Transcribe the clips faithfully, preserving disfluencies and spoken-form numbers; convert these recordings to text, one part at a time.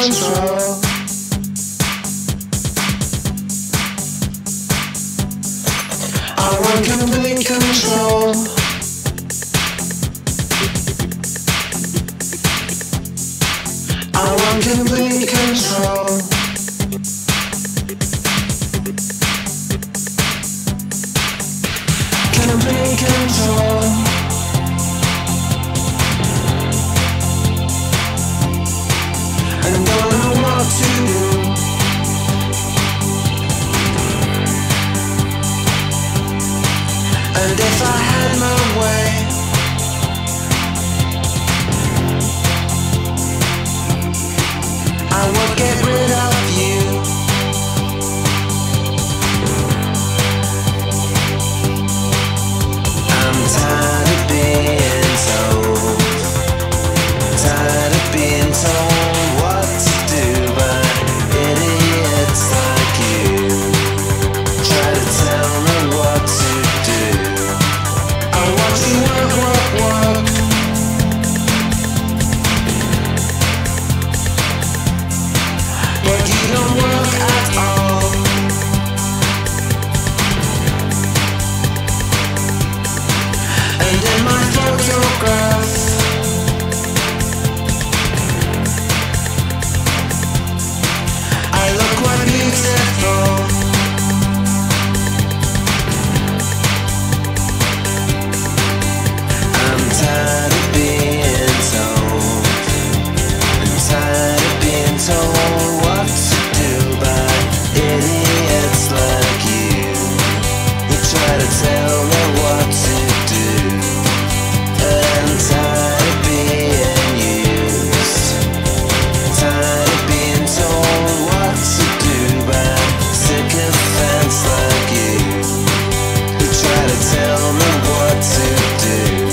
control. I want complete control. I want complete control. Complete control. And don't know what to do. And if I had my way, I would get rid of you. I'm tired of being told, tired of being told what to do by idiots like you. Try to tell me what to do. I want to work, work, work. But you don't work at all. And in my photograph, I look quite beautiful. I'm tired of being told, I'm tired of being told what to do by idiots like you. You try to tell me what to do, but I'm tired of being used, tired of being told what to do by sycophants like you, who try to tell me what to do.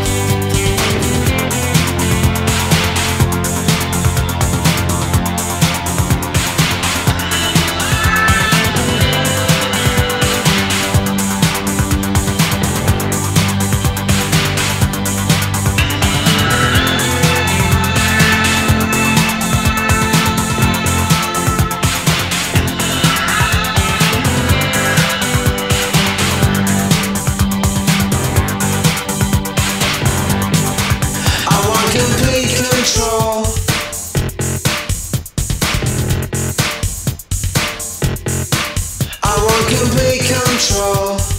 I want complete control. I want complete control.